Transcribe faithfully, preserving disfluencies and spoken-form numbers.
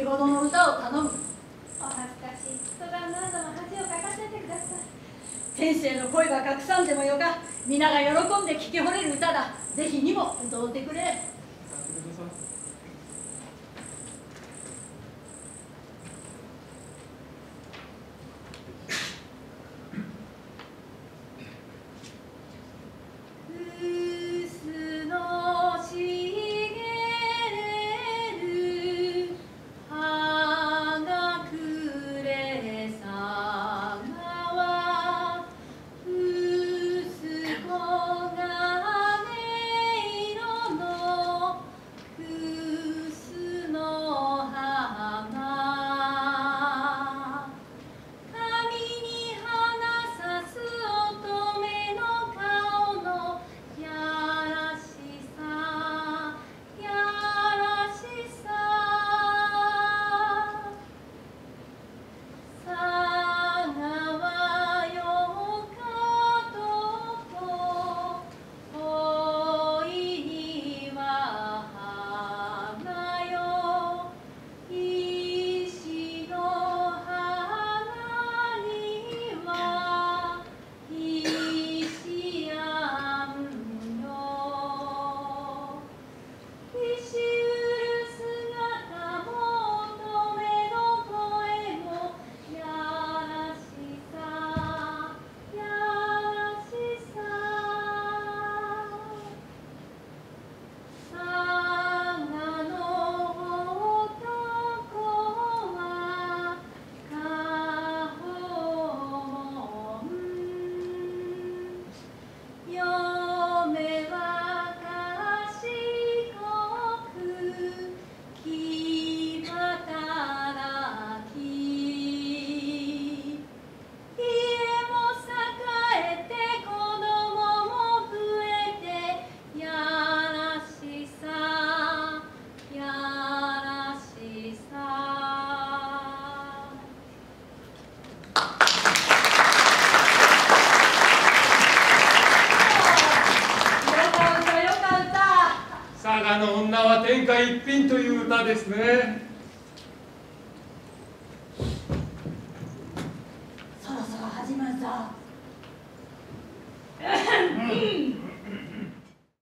ほどの歌を頼む。 お恥ずかしい。とが何度も恥をかかせてください。 先生の声が隠さんでもよか。皆が喜んで聴き惚れる歌だ。ぜひにも歌うてくれ。 天下一品という歌ですね。 そろそろ始まるぞ。 うん